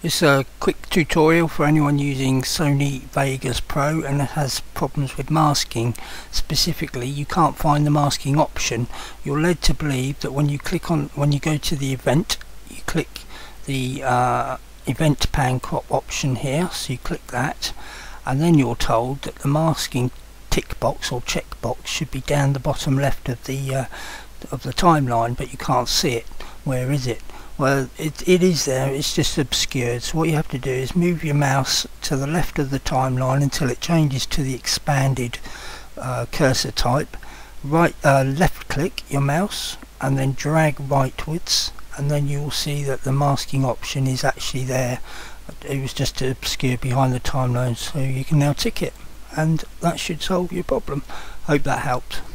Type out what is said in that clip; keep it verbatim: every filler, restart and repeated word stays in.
It's a quick tutorial for anyone using Sony Vegas Pro and it has problems with masking. Specifically, you can't find the masking option. You're led to believe that when you click on, when you go to the event, you click the uh, event pan crop option here, so you click that, and then you're told that the masking tick box or check box should be down the bottom left of the uh, of the timeline, but you can't see it. Where is it? Well, it, it is there, it's just obscured. So what you have to do is move your mouse to the left of the timeline until it changes to the expanded uh, cursor type. Right, uh, left click your mouse and then drag rightwards, and then you will see that the masking option is actually there. It was just obscured behind the timeline, so you can now tick it, and that should solve your problem. Hope that helped.